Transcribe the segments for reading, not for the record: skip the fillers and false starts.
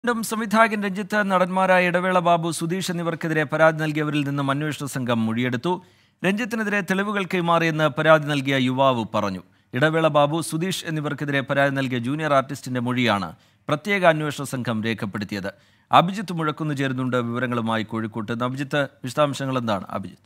വീണ്ടും സംവിധായകൻ രഞ്ജിത്ത്, നടന്മാരായ ഇടവേള ബാബു, സുധീഷ് എന്നിവർക്കെതിരെ പരാതി നൽകിയവരിൽ നിന്നും അന്വേഷണ സംഘം മൊഴിയെടുത്തു. രഞ്ജിത്തിനെതിരെ തെളിവുകൾ കൈമാറിയെന്ന് പരാതി നൽകിയ യുവാവ് പറഞ്ഞു. ഇടവേള ബാബു, സുധീഷ് എന്നിവർക്കെതിരെ പരാതി നൽകിയ ജൂനിയർ ആർട്ടിസ്റ്റിന്റെ മൊഴിയാണ് പ്രത്യേക അന്വേഷണ സംഘം രേഖപ്പെടുത്തിയത്. അഭിജിത്ത് മുഴക്കുന്ന് ചേരുന്നുണ്ട് വിവരങ്ങളുമായി കോഴിക്കോട്ട്. അഭിജിത്ത്, വിശദാംശങ്ങൾ എന്താണ്? അഭിജിത്ത്.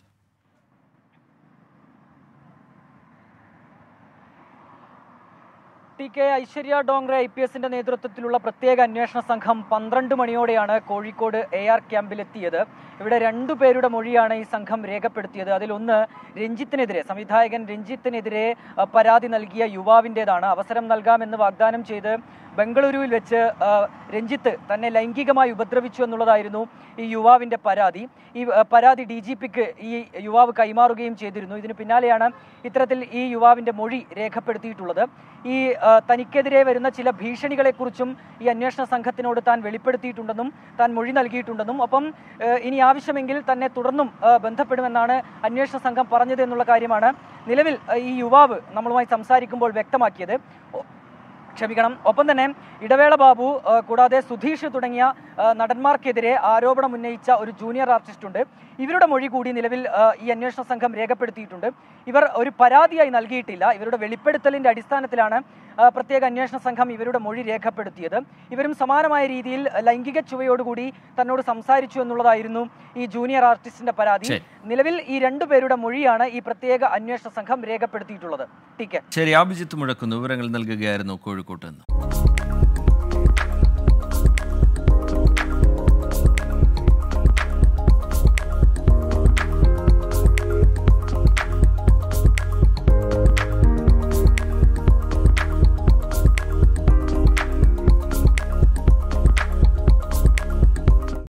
ടി കെ ഐശ്വര്യ ഡോങ്റെ IPSന്റെ നേതൃത്വത്തിലുള്ള പ്രത്യേക അന്വേഷണ സംഘം 12 മണിയോടെയാണ് കോഴിക്കോട് AR ക്യാമ്പിലെത്തിയത്. ഇവിടെ 2 പേരുടെ മൊഴിയാണ് ഈ സംഘം രേഖപ്പെടുത്തിയത്. അതിലൊന്ന് രഞ്ജിത്തിനെതിരെ, സംവിധായകൻ രഞ്ജിത്തിനെതിരെ പരാതി നൽകിയ യുവാവിൻ്റെതാണ്. അവസരം നൽകാമെന്ന് വാഗ്ദാനം ചെയ്ത് ബംഗളൂരുവിൽ വെച്ച് രഞ്ജിത്ത് തന്നെ ലൈംഗികമായി ഉപദ്രവിച്ചു എന്നുള്ളതായിരുന്നു ഈ യുവാവിൻ്റെ പരാതി. ഈ പരാതി DGPക്ക് ഈ യുവാവ് കൈമാറുകയും ചെയ്തിരുന്നു. ഇതിന് പിന്നാലെയാണ് ഇത്തരത്തിൽ ഈ യുവാവിൻ്റെ മൊഴി രേഖപ്പെടുത്തിയിട്ടുള്ളത്. ഈ തനിക്കെതിരെ വരുന്ന ചില ഭീഷണികളെക്കുറിച്ചും ഈ അന്വേഷണ സംഘത്തിനോട് താൻ വെളിപ്പെടുത്തിയിട്ടുണ്ടെന്നും താൻ മൊഴി നൽകിയിട്ടുണ്ടെന്നും ഒപ്പം ഇനി ആവശ്യമെങ്കിൽ തന്നെ തുടർന്നും ബന്ധപ്പെടുമെന്നാണ് അന്വേഷണ സംഘം പറഞ്ഞത് എന്നുള്ള കാര്യമാണ് നിലവിൽ ഈ യുവാവ് നമ്മളുമായി സംസാരിക്കുമ്പോൾ വ്യക്തമാക്കിയത്. ഒപ്പം തന്നെ ഇടവേള ബാബു കൂടാതെ സുധീഷ് തുടങ്ങിയ നടന്മാർക്കെതിരെ ആരോപണം ഉന്നയിച്ച ഒരു ജൂനിയർ ആർട്ടിസ്റ്റ് ഉണ്ട്. ഇവരുടെ മൊഴി കൂടി നിലവിൽ ഈ അന്വേഷണ സംഘം രേഖപ്പെടുത്തിയിട്ടുണ്ട്. ഇവർ ഒരു പരാതിയായി നൽകിയിട്ടില്ല. ഇവരുടെ വെളിപ്പെടുത്തലിന്റെ അടിസ്ഥാനത്തിലാണ് പ്രത്യേക അന്വേഷണ സംഘം ഇവരുടെ മൊഴി രേഖപ്പെടുത്തിയത്. ഇവരും സമാനമായ രീതിയിൽ ലൈംഗിക ചുവയോടുകൂടി തന്നോട് സംസാരിച്ചു എന്നുള്ളതായിരുന്നു ഈ ജൂനിയർ ആർട്ടിസ്റ്റിന്റെ പരാതി. നിലവിൽ ഈ 2 പേരുടെ മൊഴിയാണ് ഈ പ്രത്യേക അന്വേഷണ സംഘം രേഖപ്പെടുത്തിയിട്ടുള്ളത്. ശരി, അഭിജിത്ത് മുഴക്കുന്നു വിവരങ്ങൾ നൽകുകയായിരുന്നു കോഴിക്കോട്ട് നിന്ന്.